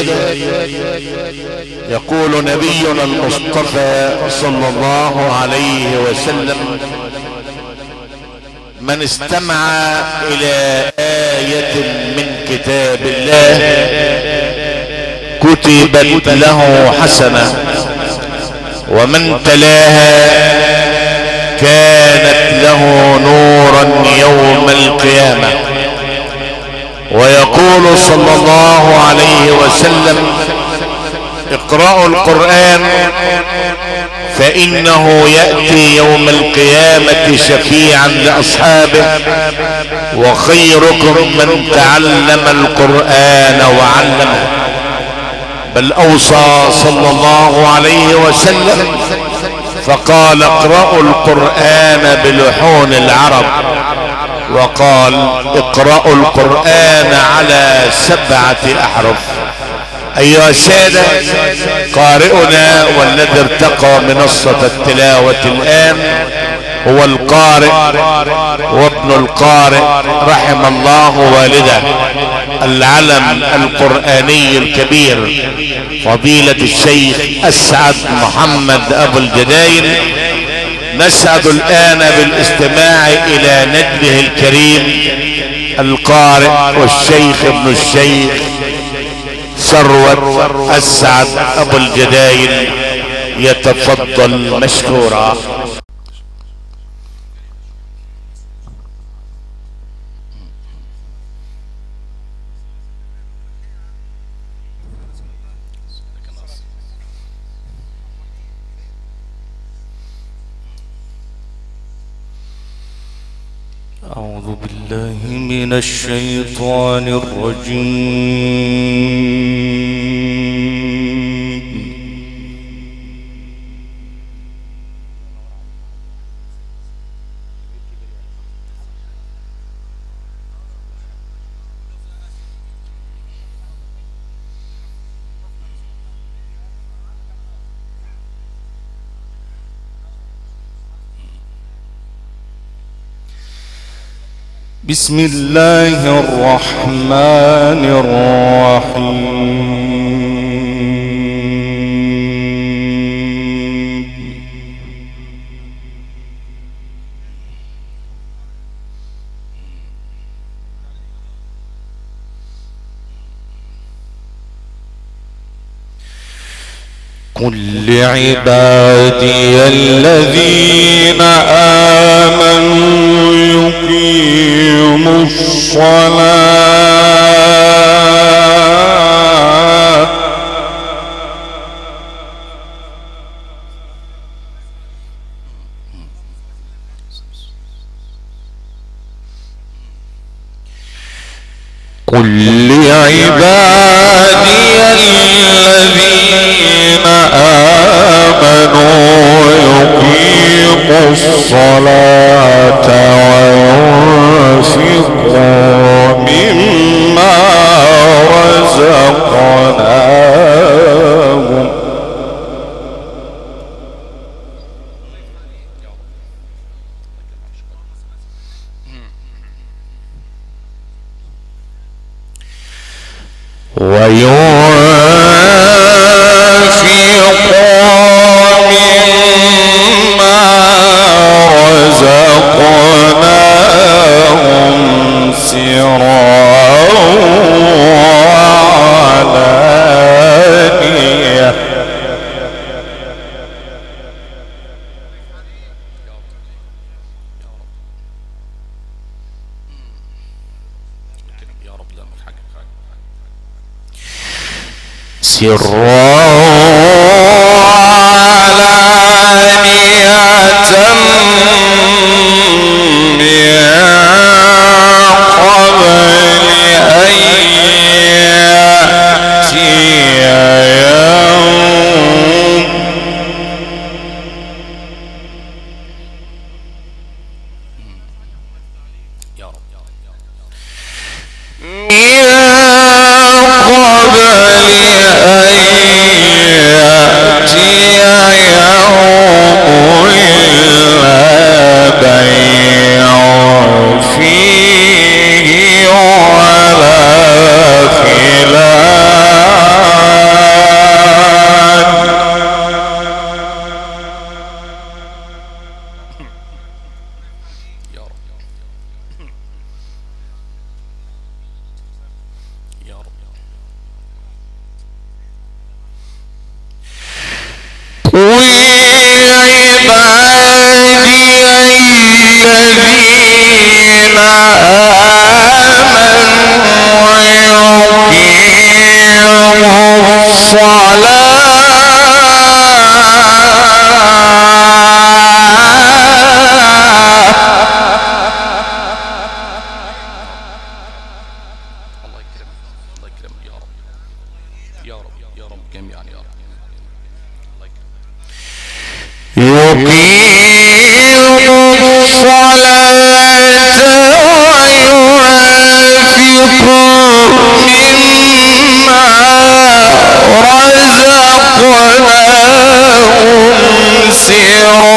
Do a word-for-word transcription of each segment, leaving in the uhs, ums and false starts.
يقول نبينا المصطفى صلى الله عليه وسلم: من استمع الى آية من كتاب الله كتبت له حسنة، ومن تلاها كانت له نورا يوم القيامة. ويقول صلى الله عليه وسلم: اقرأوا القرآن فإنه يأتي يوم القيامة شفيعا لأصحابه، وخيركم من تعلم القرآن وعلمه. بل أوصى صلى الله عليه وسلم فقال: اقرأوا القرآن بلحون العرب، وقال: اقرأوا القرآن على سبعة أحرف. أيها السادة، قارئنا والذي ارتقى منصة التلاوة الآن هو القارئ وابن القارئ، رحم الله والده، العلم القرآني الكبير فضيلة الشيخ أسعد محمد أبو الجداين. نسعد الآن بالاستماع إلى نجله الكريم القارئ والشيخ ابن الشيخ ثروت أسعد أبو الجداين، يتفضل مشكورا. أعوذ بالله من الشيطان الرجيم. بسم الله الرحمن الرحيم. قل لعبادي الذين آمنوا يقيموا الصلاة قل لعبادي الذين آمنوا يقيموا الصلاة وينفقوا مما رزقناهم وينفقوا مما رزقناهم سرا وعلانية سرا وعلانية من قبل أن يأتي يوم من قبل أن يأتي يوم لا بيع فيه ولا خلال يا رب يا رب جميعا يا رب. يقيم الصلاة وينفق مما رزقناهم سرا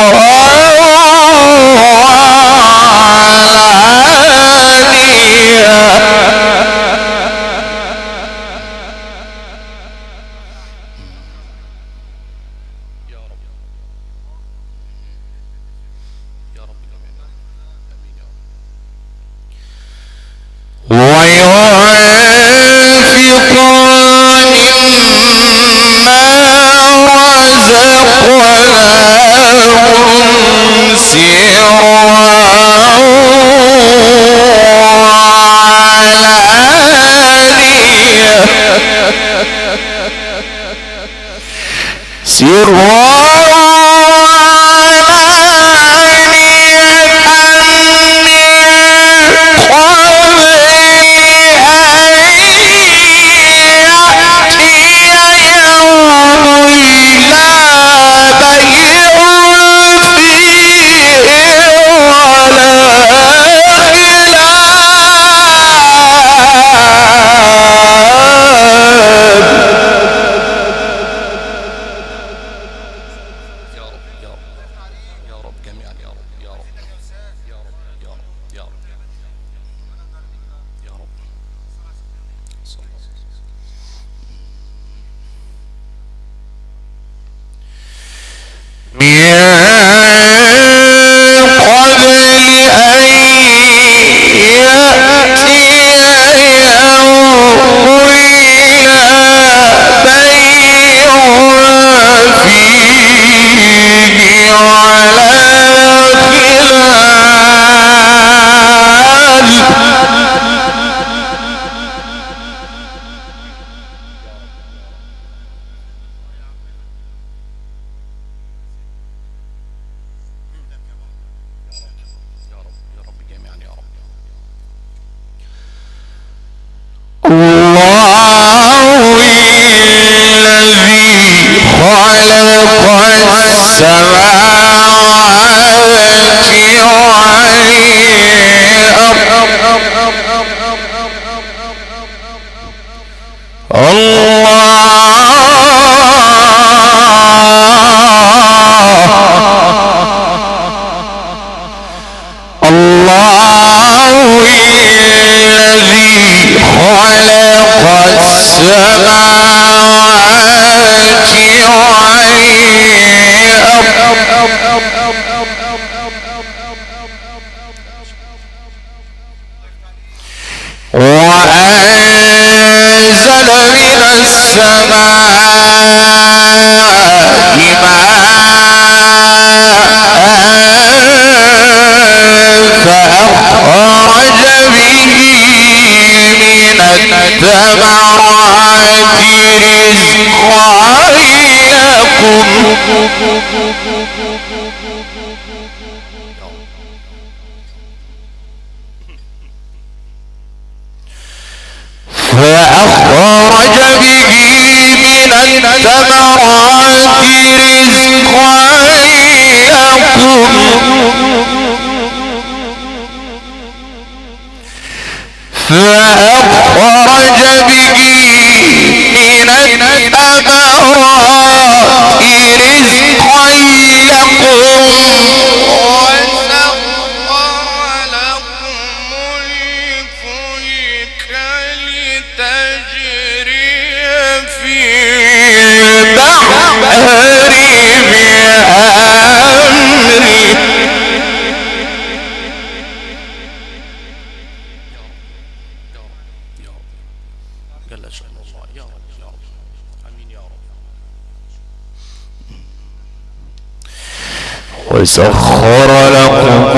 وسخر لكم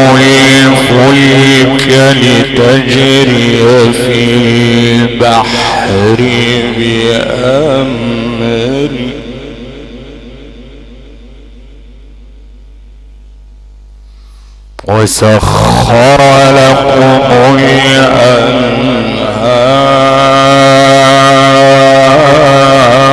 الفلك لتجري في البحر بأمره وسخر لكم الأنهار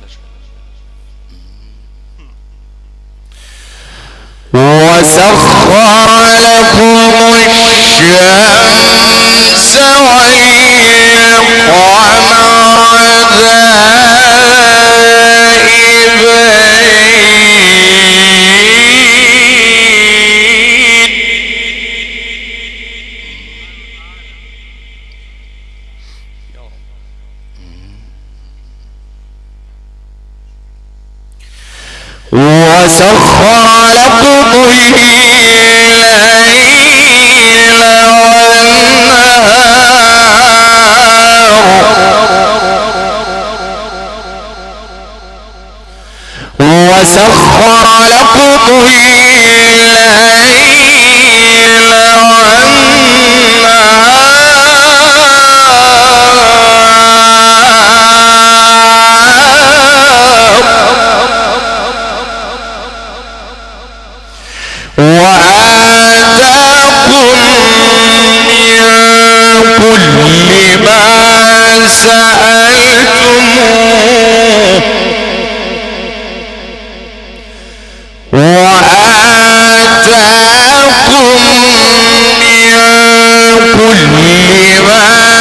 وسخر لكم الشمس والقمر وسخر لكم الليل والنهار وسخر لكم الليل وآتاكم من كل ما سألتموه وآتاكم من كل ما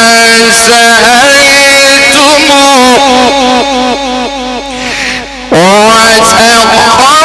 سألتموه وسخر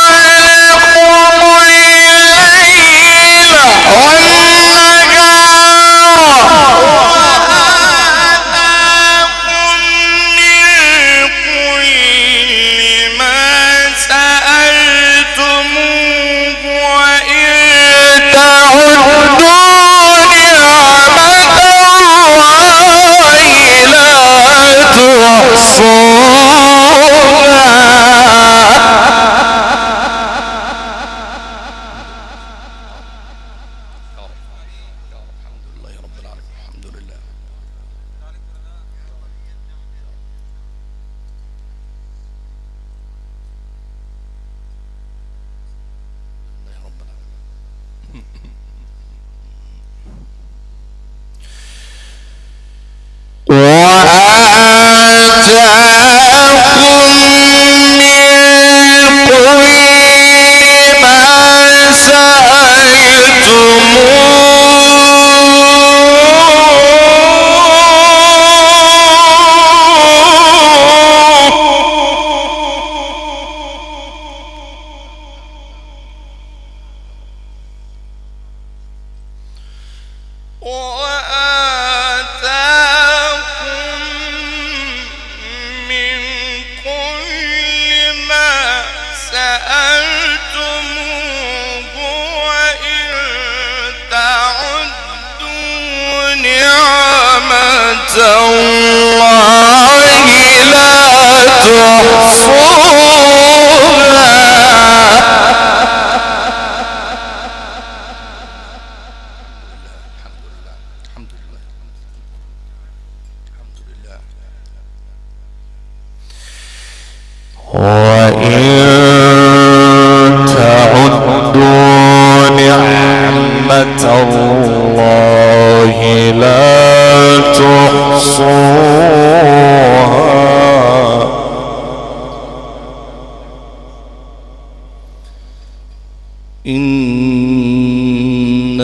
إن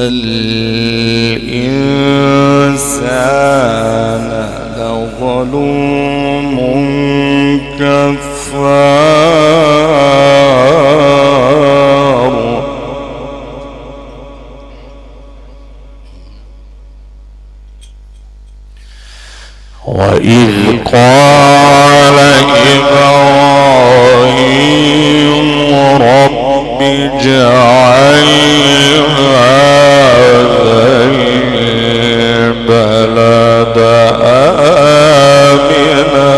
الإنسان لظلوم كفار وإذ قال إبراهيم رب اجعل هذا البلد آمنا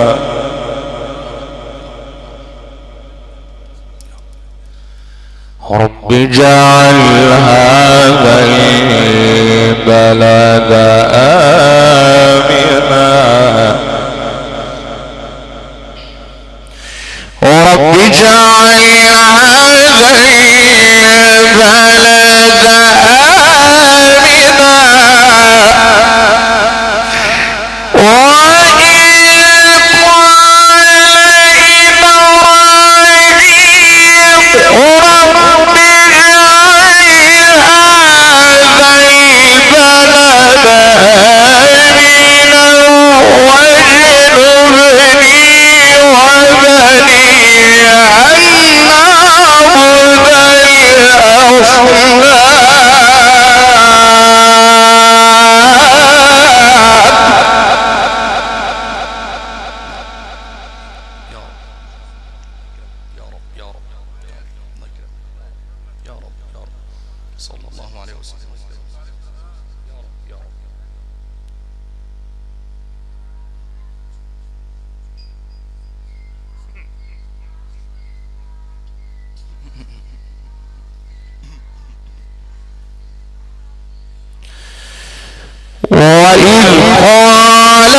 رب اجعل هذا البلد آمنا رب اجعل هذا البلد آمنا وإذ قال يا رب يا رب الله يكرمك يا رب يا رب صلى الله عليه وسلم يا رب يا رب وإذ قال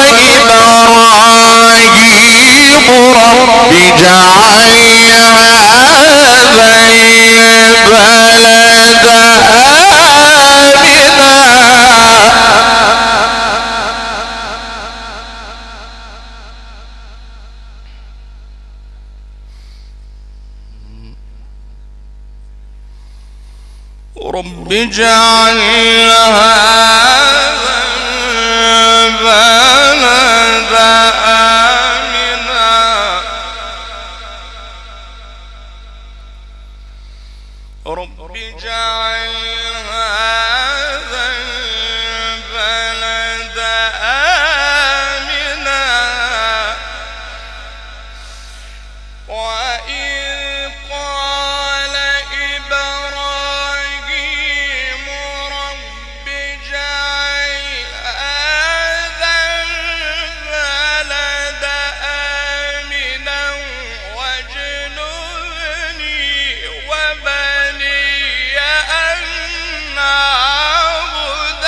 إبراهيم رب اجعل هذا البلد آمنا رب اجعل هذا البلد آمنا رب اجعل هذا البلد آمنا وإذ قال إبراهيم رب اجعل هذا البلد آمنا واجنبني وبني أن نعبد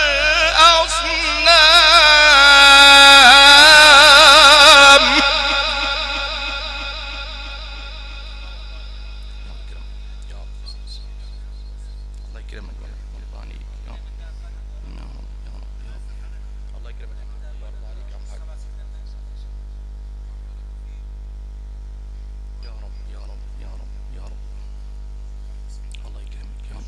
الأصنام. الله يكرمك ويرضى عليك يا رب يا رب يا رب الله يكرمك ويرضى عليك يا حاج يا رب يا رب يا رب يا رب الله يكرمك يا رب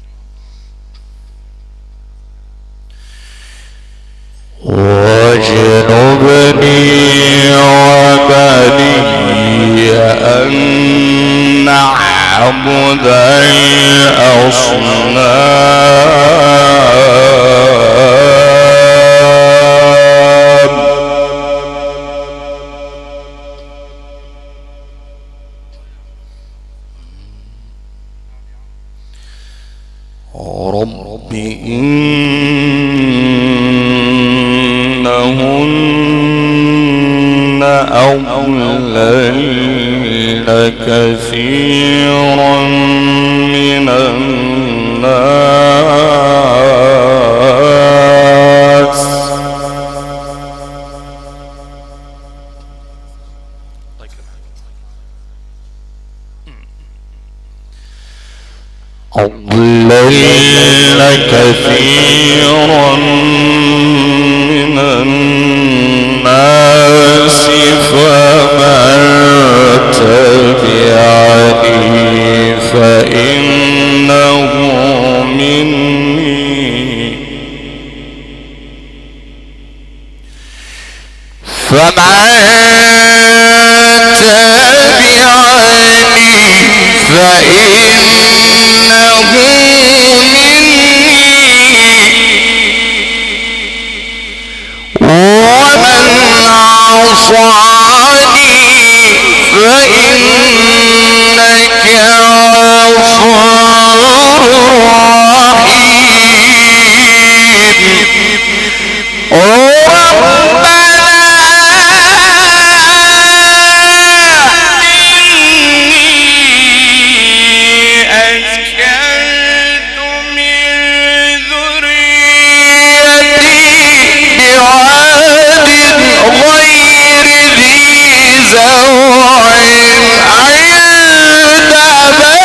واجنبني وبني أن نعبد الأصنام. رب إنهن أضللن كثيرا من الناس الله يكرمك أضللن كثيرا من الناس فمن تبعني فإنه مني فمن تبعني فإنه ومن عصاني فإنك غفور رحيم. ربنا إني أسكنت من ذريتي بواد غير ذي زرع عند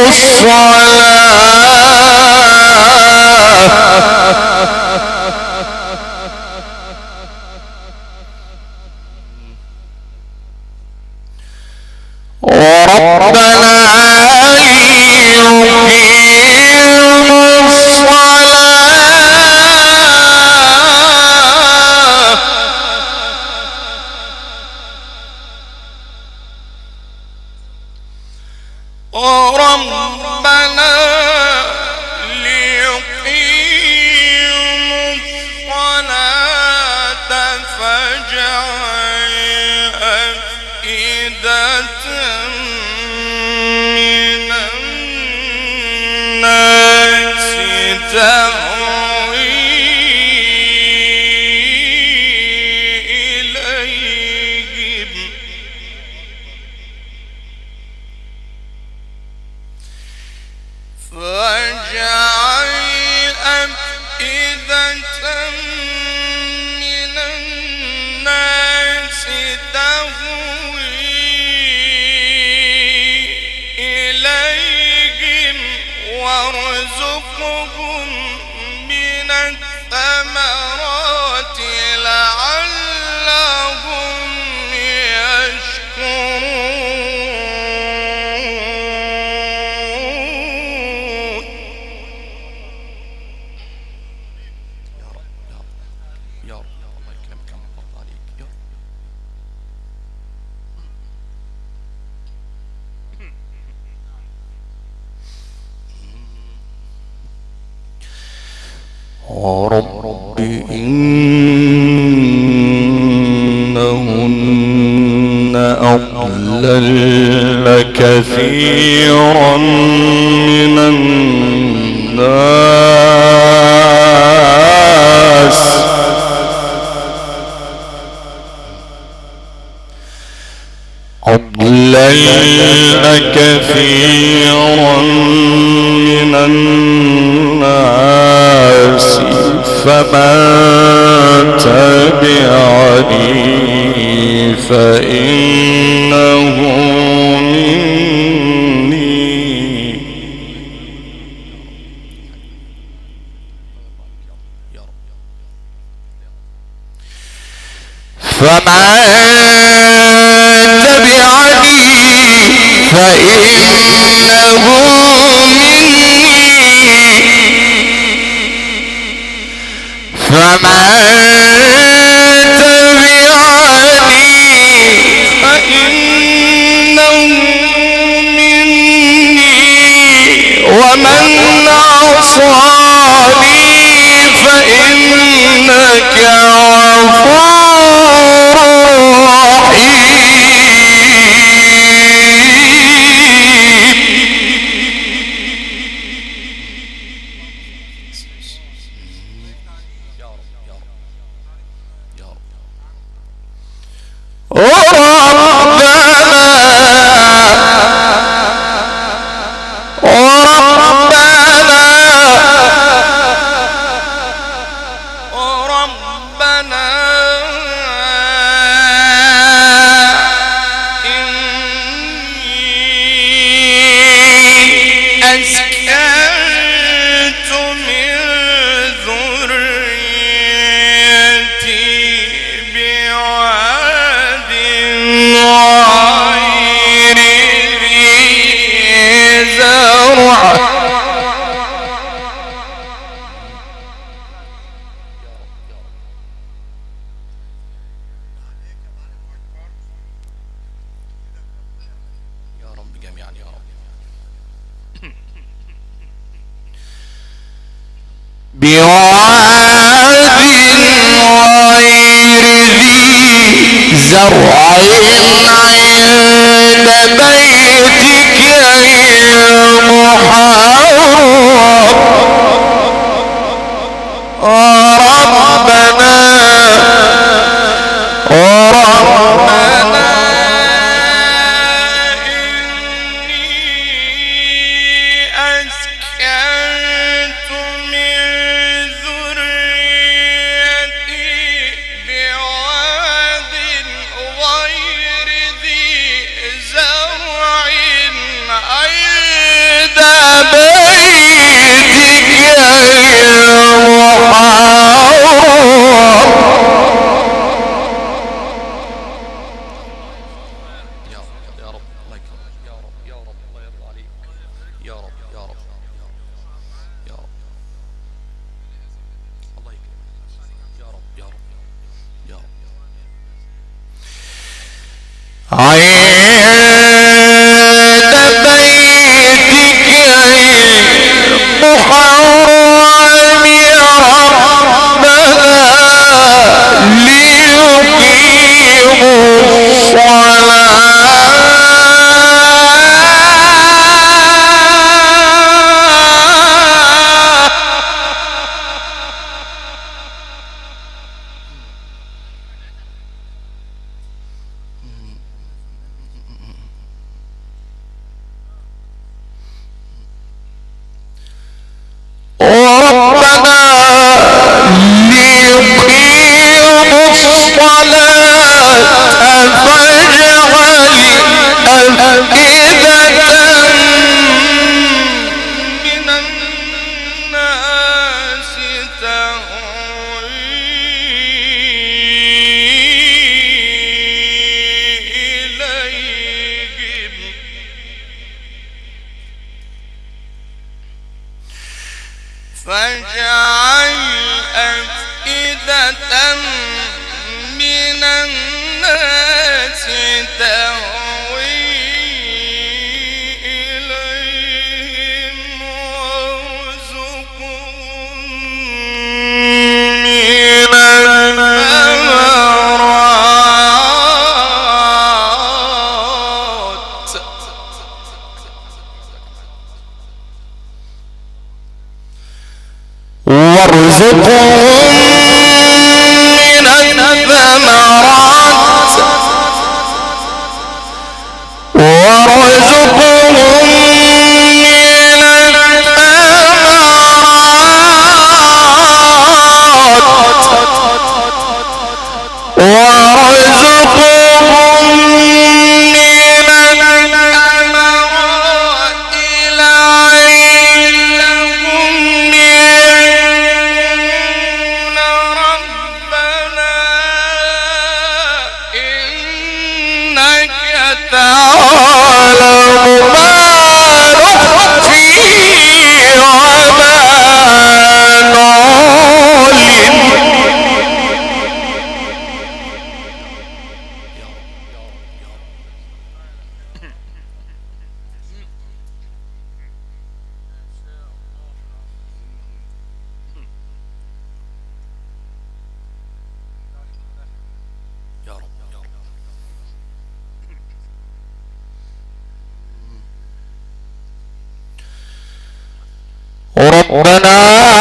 رب إنهن أضللن كثيرا من الناس أضللن كثيرا من الناس فمن تبعني فإنه مني فمن تبعني فإنه فمن تبعني فإنه مني ومن عصاني فإنك غفور رحيم. بواد غير ذي زرع عند بيتك المحرم ربنا ربنا إني أسكنت من ذريتي فاجعل أفئدة من الناس تهوي إليهم وارزقهم من الثمرات وارزقهم من الثمرات وارزقهم من الثمرات وارزقهم من الثمرات لعلهم يرجون ربنا إنك تعلم ما نخفي وما نعلن يا رب يا رب. ربنا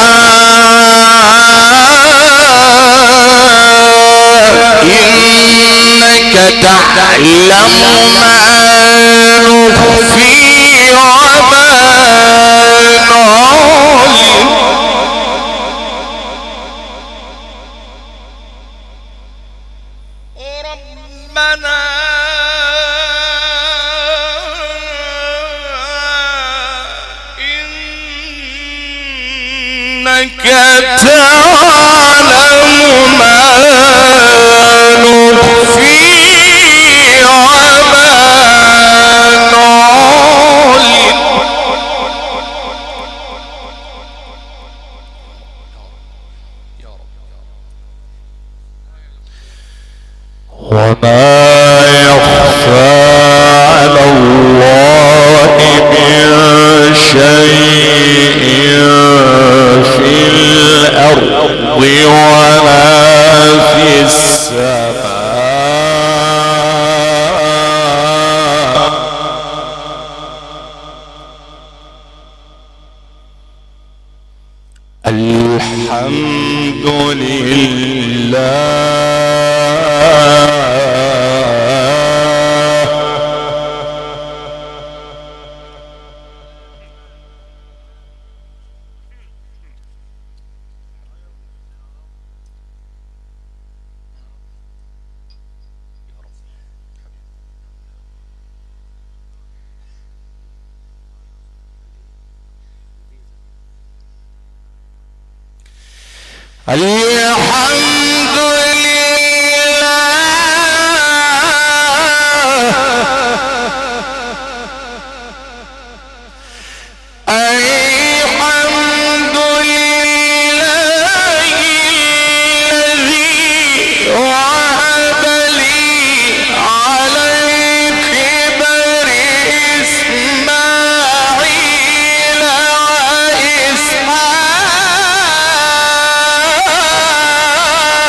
إنك تعلم ما نخفي وما نعلن ربنا إنك تعلم ما نخفي وما نعلن يا رب يا رب. وما يخفى على الله من شيء في الأرض ولا في السماء الحمد لله الحمد الحمد لله الذي وهب لي على الكبر إسماعيل وإسحاق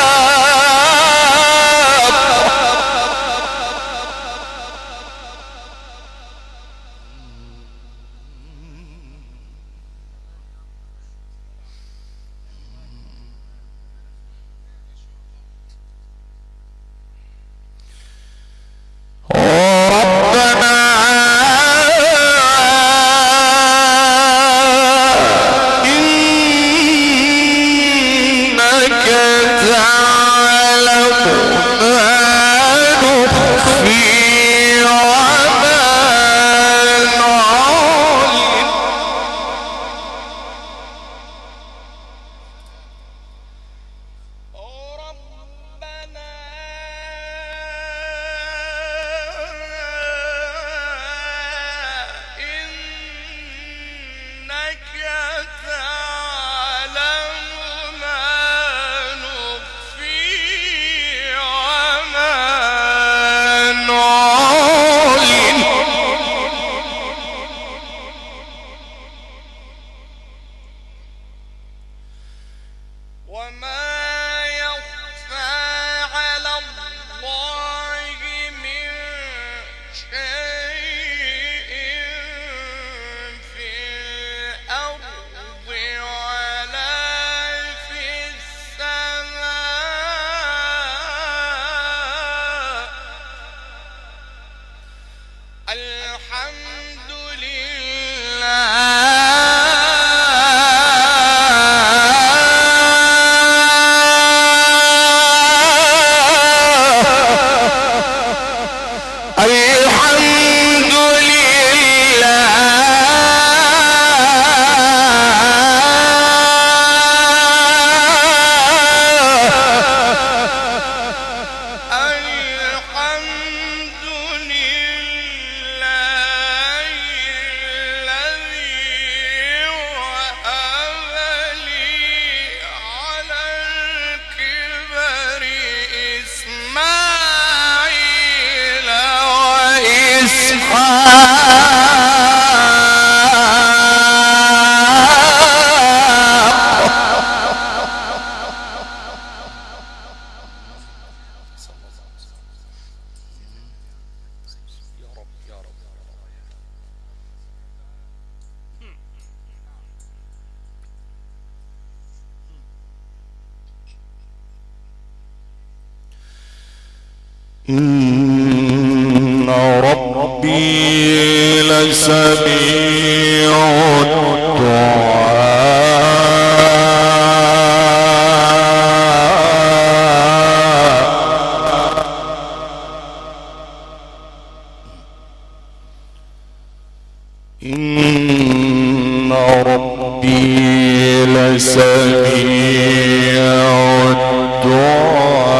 إن ربي لسميع الدعاء. إن ربي لسميع الدعاء.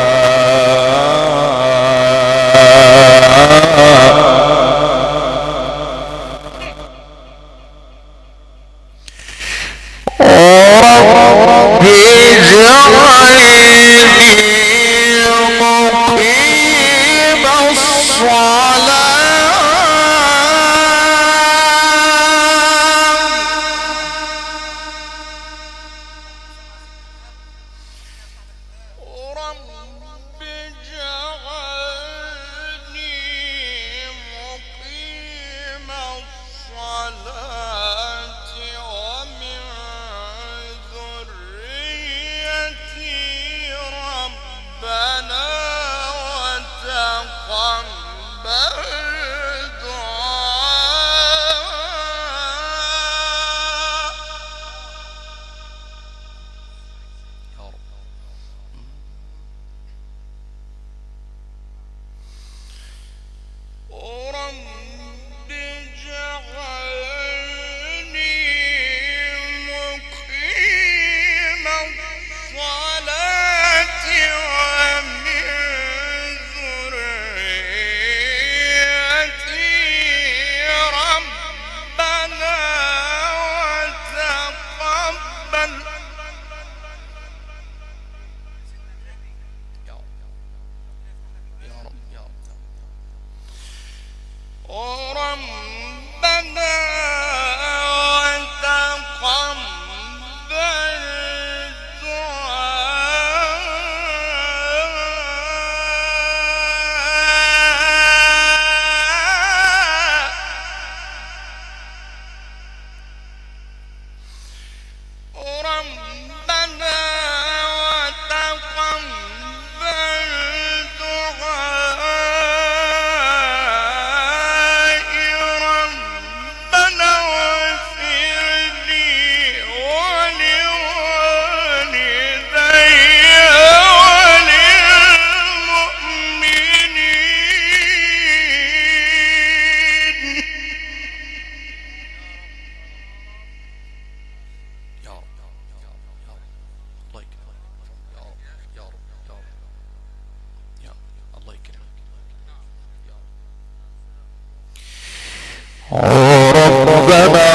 ربنا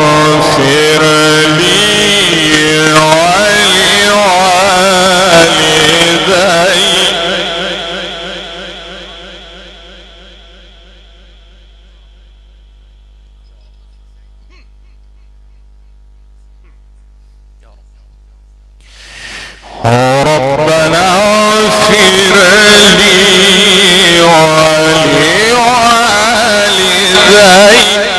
اغفر لي ولوالدي ربنا اغفر لي ولوالدي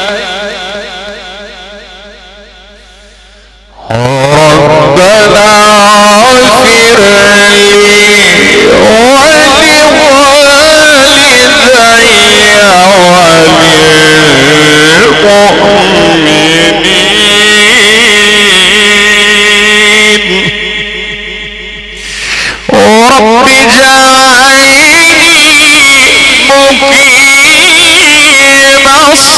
ربنا اغفر لي ولوالدي رب اجعلني مقيم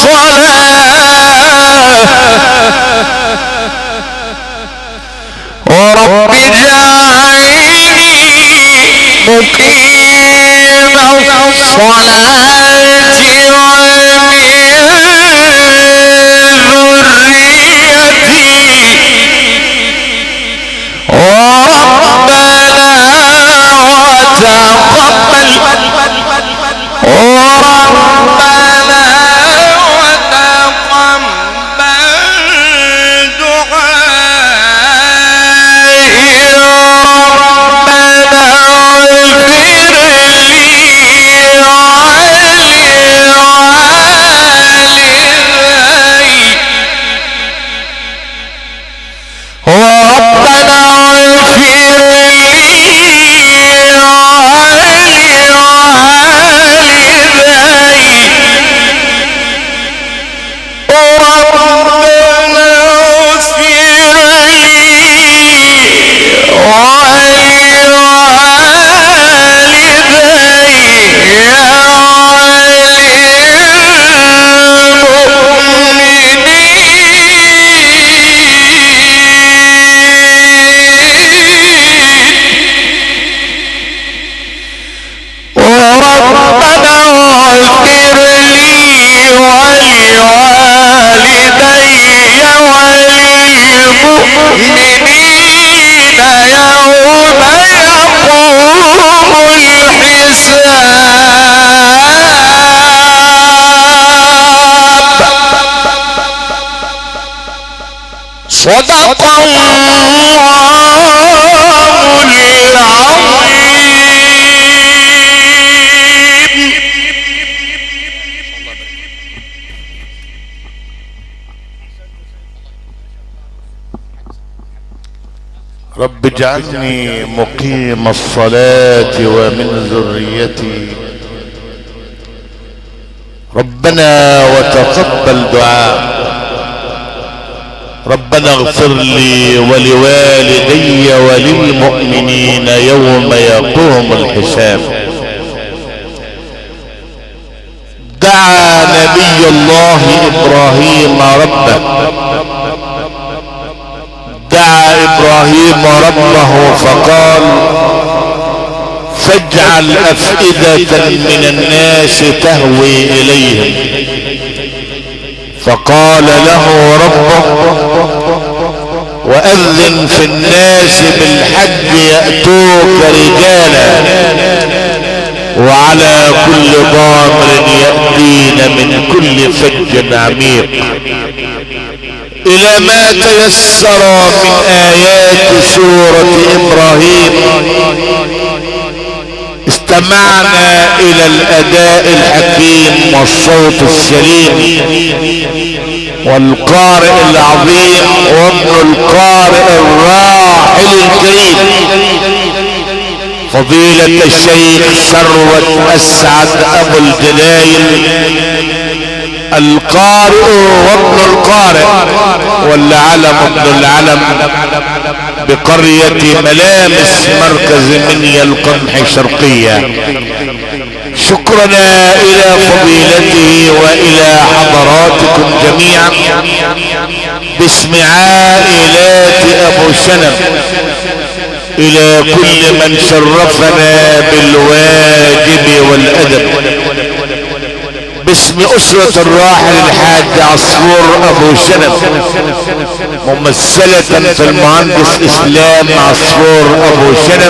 الصلاة ورب اجعلني مقيم الصلاة ومن ذريتي وربنا وتقبل وربنا وتقبل دعائي ربنا اغفر لي المؤمنين يوم يقوم الحساب. صدق الله العظيم. رب اجعلني مقيم الصلاة ومن ذريتي. ربنا وتقبل دعاء. ربنا اغفر لي ولوالدي وللمؤمنين يوم يقوم الحساب. دعا نبي الله ابراهيم ربه. دعا ابراهيم ربه فقال فاجعل افئدة من الناس تهوي اليهم. فقال له ربه واذن في الناس بالحج يأتوك رجالا وعلى كل ضامر يأتين من كل فج عميق. الى ما تيسر من ايات سورة ابراهيم استمعنا الى الاداء الحكيم والصوت السليم والقارئ العظيم وابن القارئ الراحل الكريم فضيلة الشيخ ثروت اسعد ابو الجلايل القارئ وابن القارئ والعلم ابن العلم بقرية ملامس مركز منيا القمح شرقية. شكرنا الى فضيلته والى حضراتكم جميعا باسم عائلات ابو شنب الى كل من شرفنا بالواجب والادب باسم اسرة الراحل الحاج عصفور ابو شنب ممثلة في المهندس اسلام عصفور ابو شنب.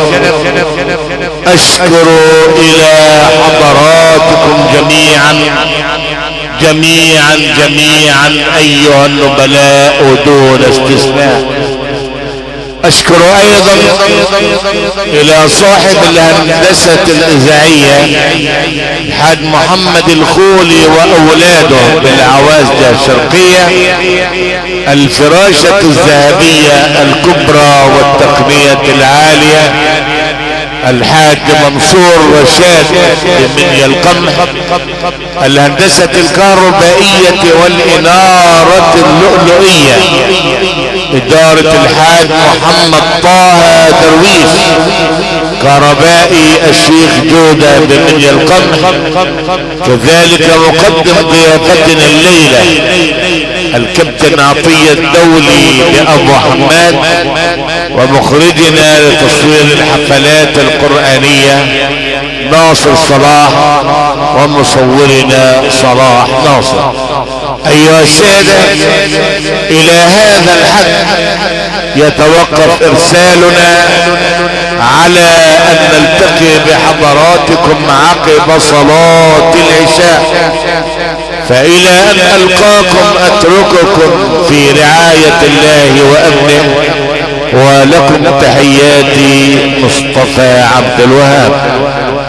اشكر الى حضراتكم جميعا جميعا جميعا ايها النبلاء دون استثناء. اشكر ايضا الى صاحب الهندسة الاذاعية الحاج محمد الخولي واولاده بالعوازدة الشرقية الفراشة الذهبية الكبرى والتقنية العالية الحاج منصور رشاد بمنيا القمح الهندسة الكهربائية والانارة اللؤلؤية ادارة الحاج محمد طه درويش كهربائي الشيخ جودة بمنيا القمح. كذلك مقدم ضيافتنا الليلة الكابتن عطية الدولي بأبو حماد ومخرجنا لتصوير الحفلات القرآنية ناصر صلاح ومصورنا صلاح ناصر. ايها السادة الى هذا الحد يتوقف ارسالنا على ان نلتقي بحضراتكم عقب صلاة العشاء. فالى ان القاكم اترككم في رعاية الله وامنه ولكم تحياتي مصطفى عبد الوهاب.